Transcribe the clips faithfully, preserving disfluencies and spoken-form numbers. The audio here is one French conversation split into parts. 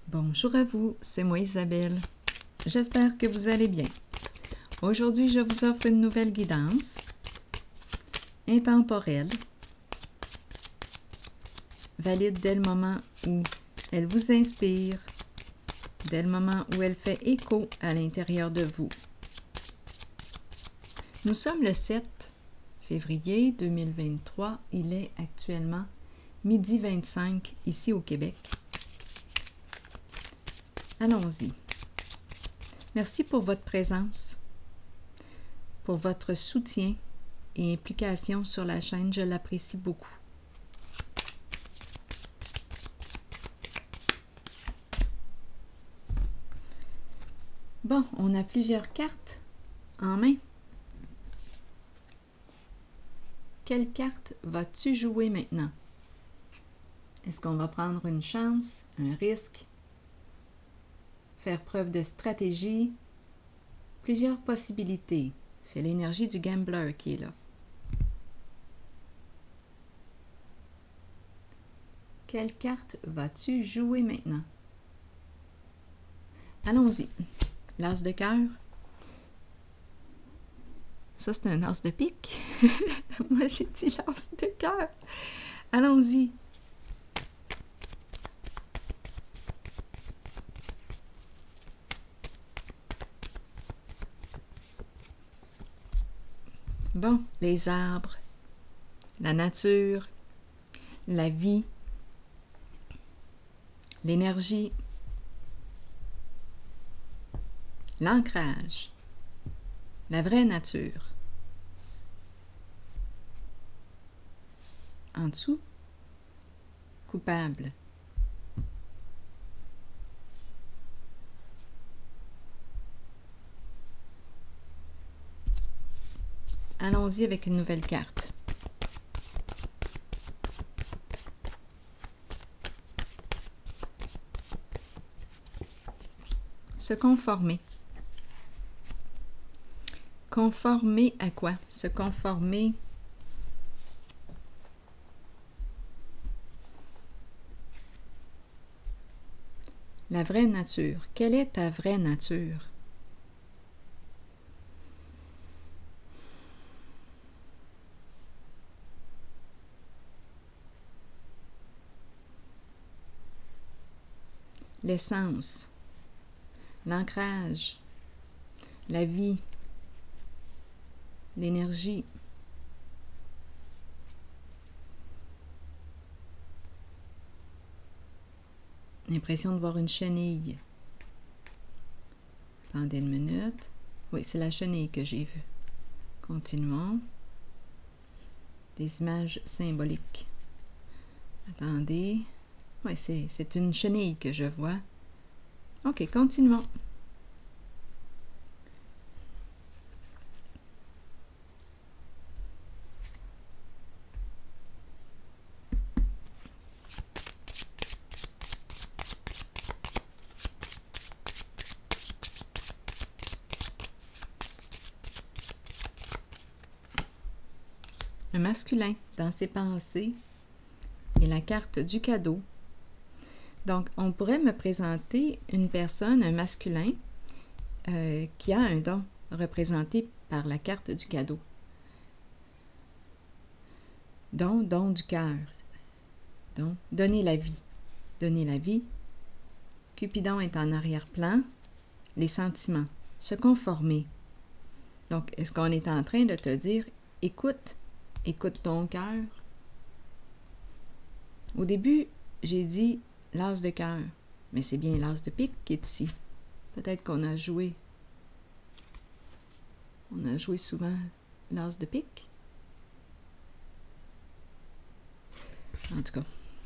Bonjour à vous, c'est moi Isabelle. J'espère que vous allez bien. Aujourd'hui, je vous offre une nouvelle guidance intemporelle, valide dès le moment où elle vous inspire, dès le moment où elle fait écho à l'intérieur de vous. Nous sommes le sept février deux mille vingt-trois. Il est actuellement midi vingt-cinq ici au Québec. Allons-y. Merci pour votre présence, pour votre soutien et implication sur la chaîne. Je l'apprécie beaucoup. Bon, on a plusieurs cartes en main. Quelle carte vas-tu jouer maintenant? Est-ce qu'on va prendre une chance, un risque, faire preuve de stratégie? Plusieurs possibilités. C'est l'énergie du gambler qui est là. Quelle carte vas-tu jouer maintenant? Allons-y. L'as de cœur. Ça, c'est un as de pique. Moi, j'ai dit l'as de cœur. Allons-y. Bon, les arbres, la nature, la vie, l'énergie, l'ancrage, la vraie nature. En dessous, coupable. Allons-y avec une nouvelle carte. Se conformer. Conformer à quoi? Se conformer la vraie nature. Quelle est ta vraie nature? L'essence, l'ancrage, la vie, l'énergie. L'impression de voir une chenille. Attendez une minute. Oui, c'est la chenille que j'ai vue. Continuons. Des images symboliques. Attendez. Oui, c'est une chenille que je vois. OK, continuons. Un masculin dans ses pensées et la carte du cadeau. Donc, on pourrait me présenter une personne, un masculin, euh, qui a un don représenté par la carte du cadeau. Don, don du cœur. Donc, donner la vie. Donner la vie. Cupidon est en arrière-plan. Les sentiments. Se conformer. Donc, est-ce qu'on est en train de te dire, écoute, écoute ton cœur? Au début, j'ai dit l'as de cœur, mais c'est bien l'as de pique qui est ici. Peut-être qu'on a joué. On a joué souvent l'as de pique. En tout cas.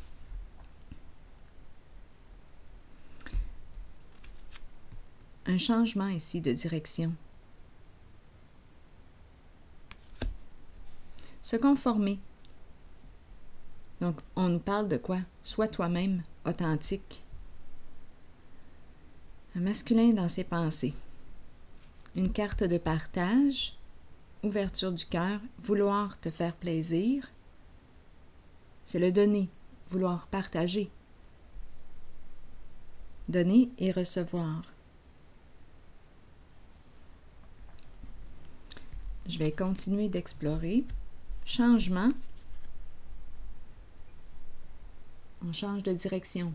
Un changement ici de direction. Se conformer. Donc, on nous parle de quoi? Sois toi-même, authentique. Un masculin dans ses pensées. Une carte de partage, ouverture du cœur, vouloir te faire plaisir. C'est le donner, vouloir partager. Donner et recevoir. Je vais continuer d'explorer. Changement. On change de direction.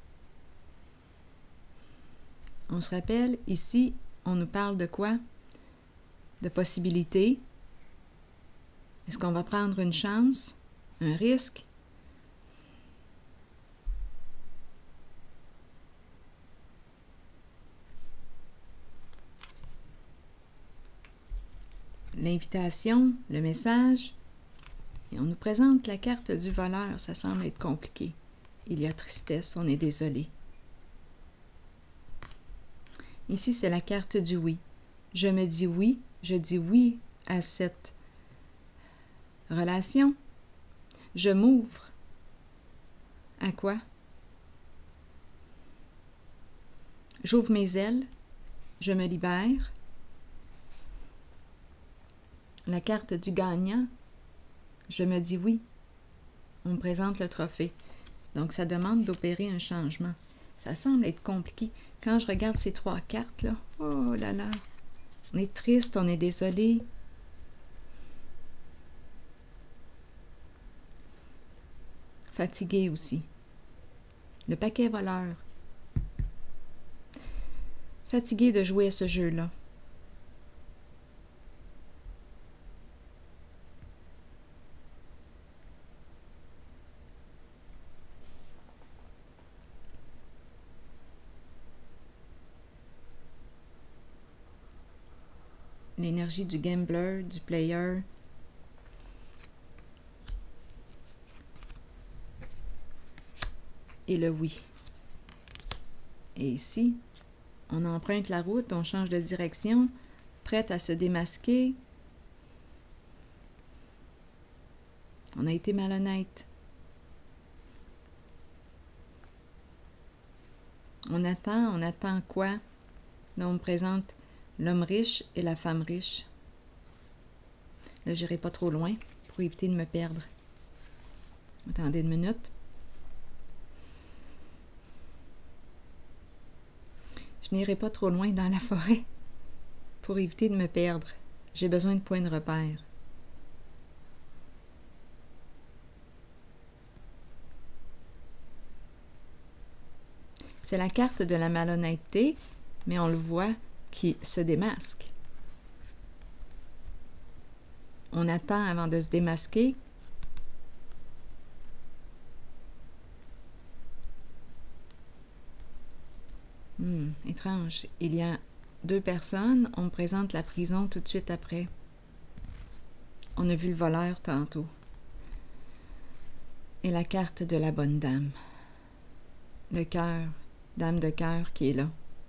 On se rappelle, ici, on nous parle de quoi? De possibilités. Est-ce qu'on va prendre une chance? Un risque? L'invitation, le message, et on nous présente la carte du voleur. Ça semble être compliqué. Il y a tristesse, on est désolé. Ici, c'est la carte du oui. Je me dis oui, je dis oui à cette relation. Je m'ouvre. À quoi? J'ouvre mes ailes, je me libère. La carte du gagnant, je me dis oui. On me présente le trophée. Donc, ça demande d'opérer un changement. Ça semble être compliqué. Quand je regarde ces trois cartes-là, oh là là, on est triste, on est désolé. Fatigué aussi. Le paquet voleur. Fatigué de jouer à ce jeu-là. L'énergie du gambler, du player. Et le oui. Et ici, on emprunte la route, on change de direction, prête à se démasquer. On a été malhonnête. On attend, on attend quoi? Là, on me présente l'homme riche et la femme riche. Là, je n'irai pas trop loin pour éviter de me perdre. Attendez une minute. Je n'irai pas trop loin dans la forêt pour éviter de me perdre. J'ai besoin de points de repère. C'est la carte de la malhonnêteté, mais on le voit qui se démasque. On attend avant de se démasquer. Hmm, étrange. Il y a deux personnes. On me présente la prison tout de suite après. On a vu le voleur tantôt. Et la carte de la bonne dame. Le cœur, dame de cœur qui est là.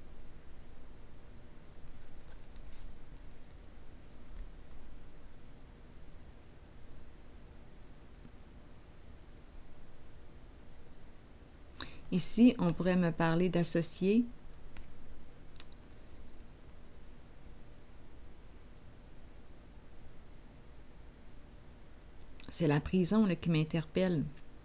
Ici, on pourrait me parler d'associé. C'est la prison là, qui m'interpelle.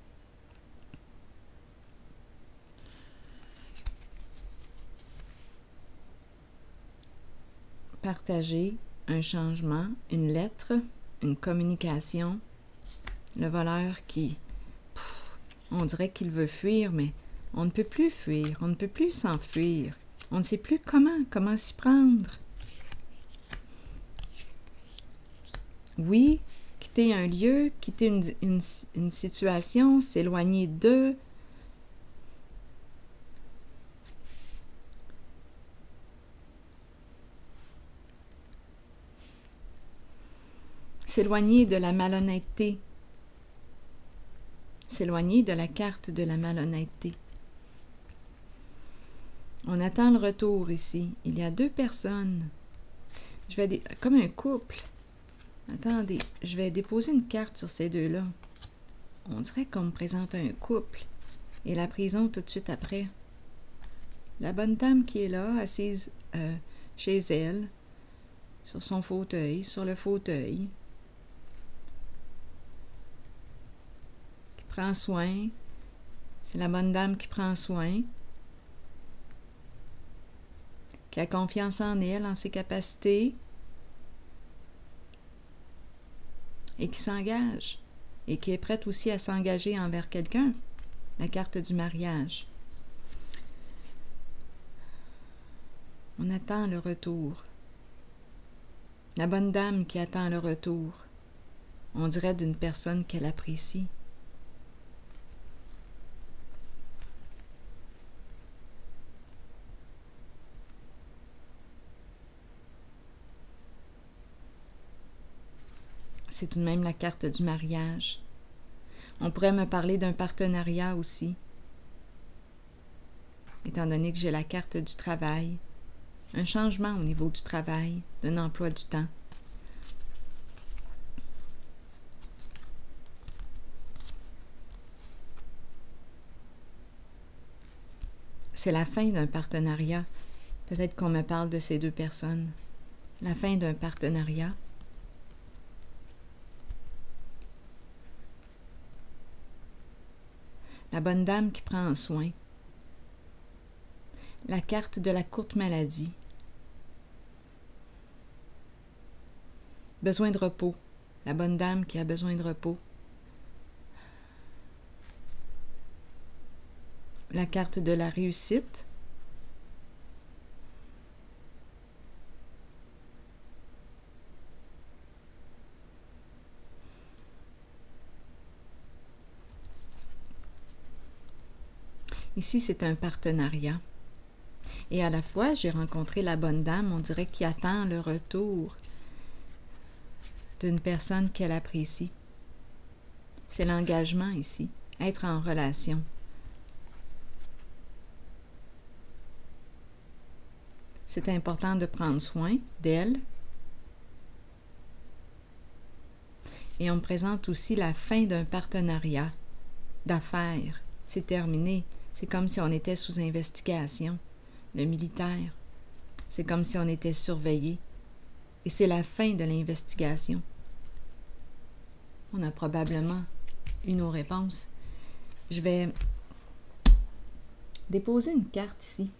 Partager un changement, une lettre, une communication. Le voleur qui, pff, on dirait qu'il veut fuir, mais on ne peut plus fuir, on ne peut plus s'enfuir. On ne sait plus comment, comment s'y prendre. Oui, quitter un lieu, quitter une, une, une situation, s'éloigner d'eux. S'éloigner de la malhonnêteté. S'éloigner de la carte de la malhonnêteté. On attend le retour ici. Il y a deux personnes. Je vais dé... comme un couple. Attendez, je vais déposer une carte sur ces deux-là. On dirait qu'on me présente un couple. Et la prison tout de suite après. La bonne dame qui est là, assise euh, chez elle, sur son fauteuil, sur le fauteuil, qui prend soin. C'est la bonne dame qui prend soin. qui a confiance en elle, en ses capacités, et qui s'engage, et qui est prête aussi à s'engager envers quelqu'un. La carte du mariage. On attend le retour. La bonne dame qui attend le retour. On dirait d'une personne qu'elle apprécie. C'est tout de même la carte du mariage. On pourrait me parler d'un partenariat aussi, étant donné que j'ai la carte du travail, un changement au niveau du travail, d'un emploi du temps. C'est la fin d'un partenariat. Peut-être qu'on me parle de ces deux personnes. La fin d'un partenariat. La bonne dame qui prend soin. La carte de la courte maladie. Besoin de repos. La bonne dame qui a besoin de repos. La carte de la réussite. Ici, c'est un partenariat. Et à la fois, j'ai rencontré la bonne dame, on dirait, qui attend le retour d'une personne qu'elle apprécie. C'est l'engagement ici, être en relation. C'est important de prendre soin d'elle. Et on me présente aussi la fin d'un partenariat d'affaires. C'est terminé. C'est comme si on était sous investigation. Le militaire. C'est comme si on était surveillé. Et c'est la fin de l'investigation. On a probablement eu nos réponses. Je vais déposer une carte ici.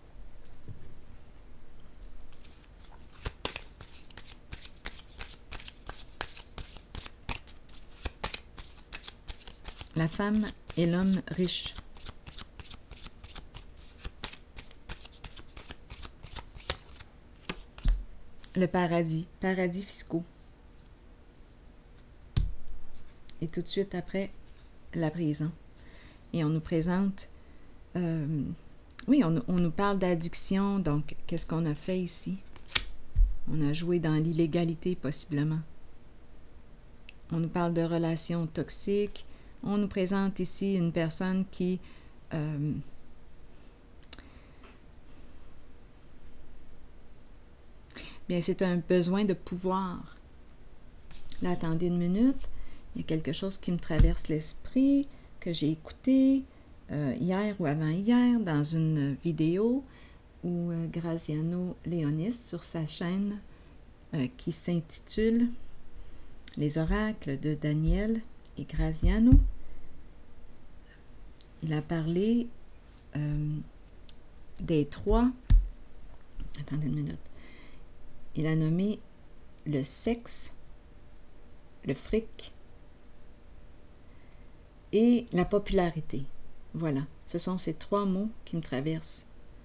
La femme et l'homme riche. Le paradis, paradis fiscaux. Et tout de suite après, la prison. Et on nous présente, euh, oui, on, on nous parle d'addiction, donc qu'est-ce qu'on a fait ici? On a joué dans l'illégalité possiblement. On nous parle de relations toxiques. On nous présente ici une personne qui... Euh, bien, c'est un besoin de pouvoir. Là, attendez une minute. Il y a quelque chose qui me traverse l'esprit, que j'ai écouté euh, hier ou avant-hier dans une vidéo où euh, Graziano Leonis, sur sa chaîne euh, qui s'intitule « Les oracles de Daniel et Graziano », il a parlé euh, des trois... Attendez une minute. Il a nommé le sexe, le fric et la popularité. Voilà, ce sont ces trois mots qui me traversent.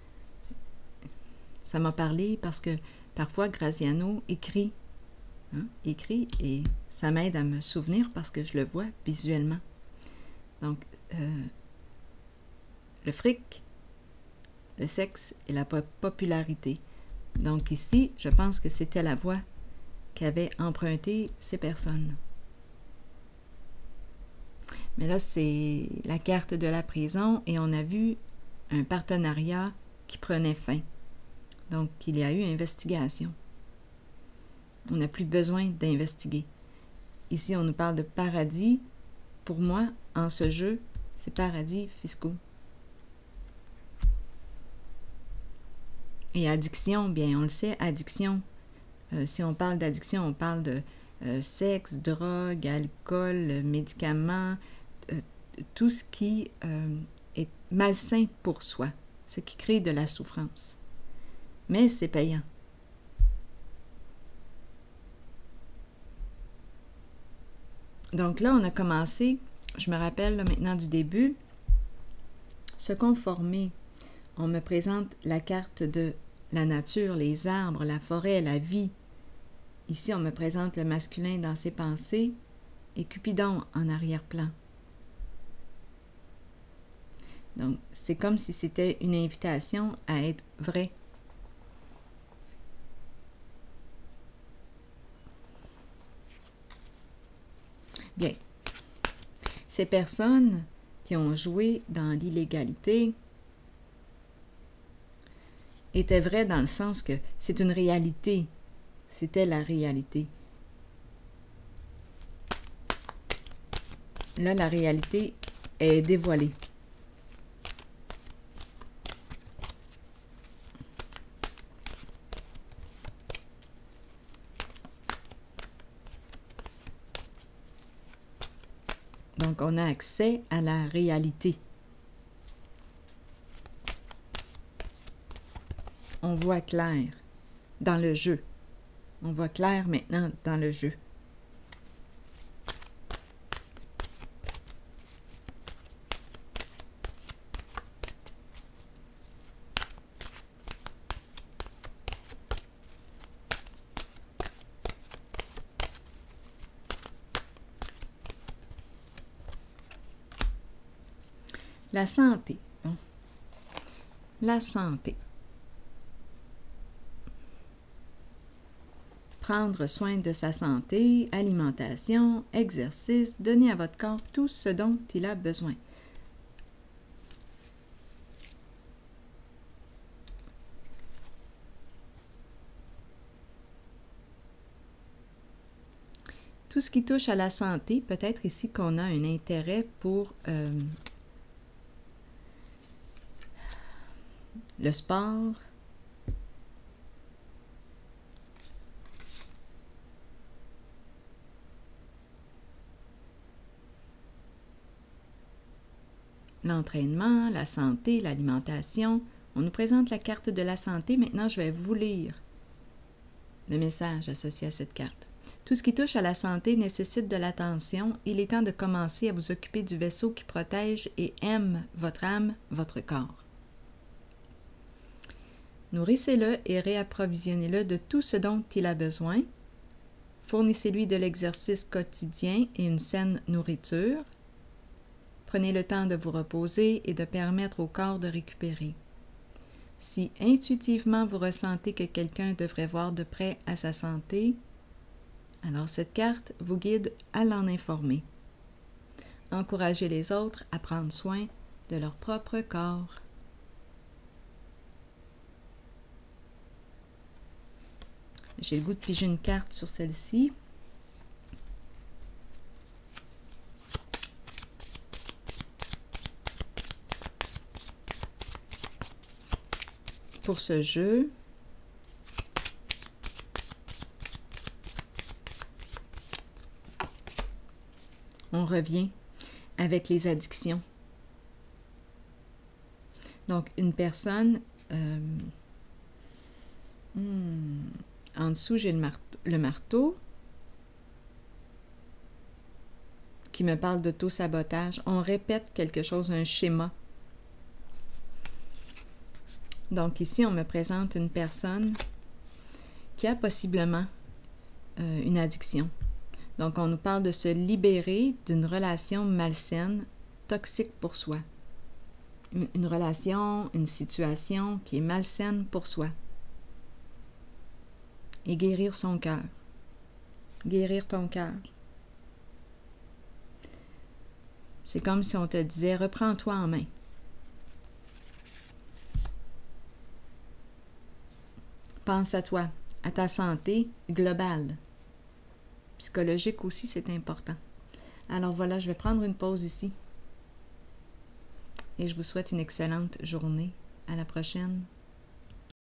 Ça m'a parlé parce que parfois Graziano écrit, hein, écrit et ça m'aide à me souvenir parce que je le vois visuellement. Donc, euh, le fric, le sexe et la popularité. Donc ici, je pense que c'était la voie qu'avaient emprunté ces personnes. Mais là, c'est la carte de la prison et on a vu un partenariat qui prenait fin. Donc, il y a eu investigation. On n'a plus besoin d'investiguer. Ici, on nous parle de paradis. Pour moi, en ce jeu, c'est paradis fiscaux. Et addiction, bien, on le sait, addiction. Euh, si on parle d'addiction, on parle de euh, sexe, drogue, alcool, médicaments, euh, tout ce qui euh, est malsain pour soi, ce qui crée de la souffrance. mais c'est payant. Donc là, on a commencé, je me rappelle là, maintenant du début, se conformer. On me présente la carte de la nature, les arbres, la forêt, la vie. Ici, on me présente le masculin dans ses pensées et Cupidon en arrière-plan. Donc, c'est comme si c'était une invitation à être vrai. Bien. Ces personnes qui ont joué dans l'illégalité étaient vraies dans le sens que c'est une réalité. C'était la réalité. Là, la réalité est dévoilée. Donc, on a accès à la réalité. On voit clair dans le jeu. On voit clair maintenant dans le jeu. La santé. Bon. La santé. Prendre soin de sa santé, alimentation, exercice, donner à votre corps tout ce dont il a besoin. Tout ce qui touche à la santé, peut-être ici qu'on a un intérêt pour euh, le sport, l'entraînement, la santé, l'alimentation. On nous présente la carte de la santé. Maintenant, je vais vous lire le message associé à cette carte. Tout ce qui touche à la santé nécessite de l'attention. Il est temps de commencer à vous occuper du vaisseau qui protège et aime votre âme, votre corps. Nourrissez-le et réapprovisionnez-le de tout ce dont il a besoin. Fournissez-lui de l'exercice quotidien et une saine nourriture. Prenez le temps de vous reposer et de permettre au corps de récupérer. Si intuitivement vous ressentez que quelqu'un devrait voir de près à sa santé, alors cette carte vous guide à l'en informer. Encouragez les autres à prendre soin de leur propre corps. J'ai le goût de piger une carte sur celle-ci. Pour ce jeu, on revient avec les addictions. Donc, une personne, euh, hmm, en dessous, j'ai le marteau, le marteau qui me parle d'auto-sabotage. On répète quelque chose, un schéma. Donc ici, on me présente une personne qui a possiblement euh, une addiction. Donc, on nous parle de se libérer d'une relation malsaine, toxique pour soi. Une, une relation, une situation qui est malsaine pour soi. Et guérir son cœur. Guérir ton cœur. C'est comme si on te disait, reprends-toi en main. Pense à toi, à ta santé globale. Psychologique aussi, c'est important. Alors voilà, je vais prendre une pause ici. Et je vous souhaite une excellente journée. À la prochaine.